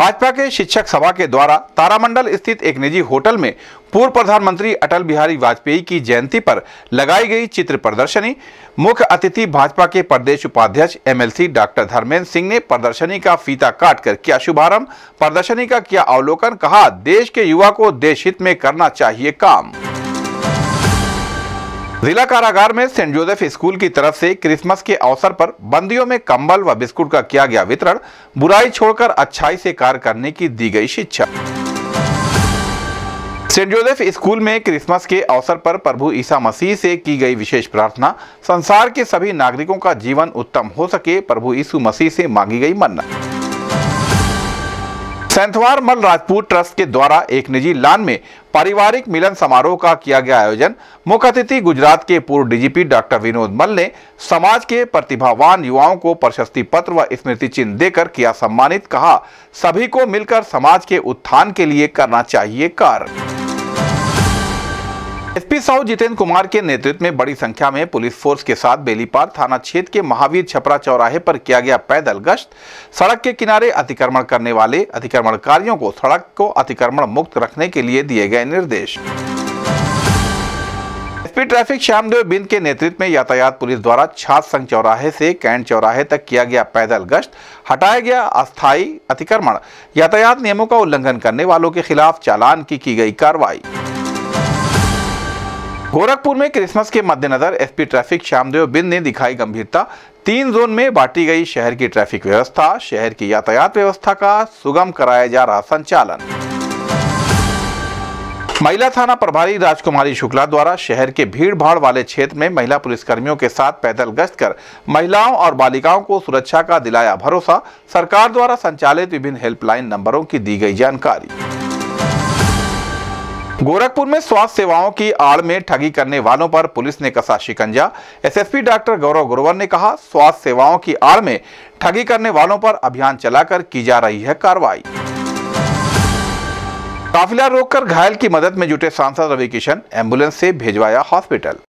भाजपा के शिक्षक सभा के द्वारा तारामंडल स्थित एक निजी होटल में पूर्व प्रधानमंत्री अटल बिहारी वाजपेयी की जयंती पर लगाई गई चित्र प्रदर्शनी। मुख्य अतिथि भाजपा के प्रदेश उपाध्यक्ष एमएलसी डॉक्टर धर्मेंद्र सिंह ने प्रदर्शनी का फीता काटकर किया शुभारंभ। प्रदर्शनी का किया अवलोकन, कहा देश के युवा को देश हित में करना चाहिए काम। जिला कारागार में सेंट जोसेफ स्कूल की तरफ से क्रिसमस के अवसर पर बंदियों में कंबल व बिस्कुट का किया गया वितरण। बुराई छोड़कर अच्छाई से कार्य करने की दी गई शिक्षा। सेंट जोसेफ स्कूल में क्रिसमस के अवसर पर प्रभु ईसा मसीह से की गई विशेष प्रार्थना। संसार के सभी नागरिकों का जीवन उत्तम हो सके, प्रभु यीशु मसीह से मांगी गई मन्नत। सैंथवार मल राजपूत ट्रस्ट के द्वारा एक निजी लॉन में पारिवारिक मिलन समारोह का किया गया आयोजन। मुख्य अतिथि गुजरात के पूर्व डीजीपी डॉक्टर विनोद मल ने समाज के प्रतिभावान युवाओं को प्रशस्ति पत्र व स्मृति चिन्ह देकर किया सम्मानित। कहा सभी को मिलकर समाज के उत्थान के लिए करना चाहिए कार्य। एसपी साउथ जितेंद्र कुमार के नेतृत्व में बड़ी संख्या में पुलिस फोर्स के साथ बेलीपार थाना क्षेत्र के महावीर छपरा चौराहे पर किया गया पैदल गश्त। सड़क के किनारे अतिक्रमण करने वाले अतिक्रमणकारियों को सड़क को अतिक्रमण मुक्त रखने के लिए दिए गए निर्देश। एसपी ट्रैफिक श्यामदेव बिंद के नेतृत्व में यातायात पुलिस द्वारा छात्र संघ चौराहे से कैंट चौराहे तक किया गया पैदल गश्त। हटाया गया अस्थायी अतिक्रमण। यातायात नियमों का उल्लंघन करने वालों के खिलाफ चालान की गई कार्रवाई। गोरखपुर में क्रिसमस के मद्देनजर एसपी ट्रैफिक श्यामदेव बिंद ने दिखाई गंभीरता। 3 जोन में बांटी गई शहर की ट्रैफिक व्यवस्था। शहर की यातायात व्यवस्था का सुगम कराया जा रहा संचालन। महिला थाना प्रभारी राजकुमारी शुक्ला द्वारा शहर के भीड़ भाड़ वाले क्षेत्र में महिला पुलिसकर्मियों के साथ पैदल गश्त कर महिलाओं और बालिकाओं को सुरक्षा का दिलाया भरोसा। सरकार द्वारा संचालित विभिन्न हेल्पलाइन नंबरों की दी गई जानकारी। गोरखपुर में स्वास्थ्य सेवाओं की आड़ में ठगी करने वालों पर पुलिस ने कसा शिकंजा। एसएसपी डॉक्टर गौरव गुरवर ने कहा स्वास्थ्य सेवाओं की आड़ में ठगी करने वालों पर अभियान चलाकर की जा रही है कार्रवाई। काफिला रोककर घायल की मदद में जुटे सांसद रवि किशन, एम्बुलेंस से भेजवाया हॉस्पिटल।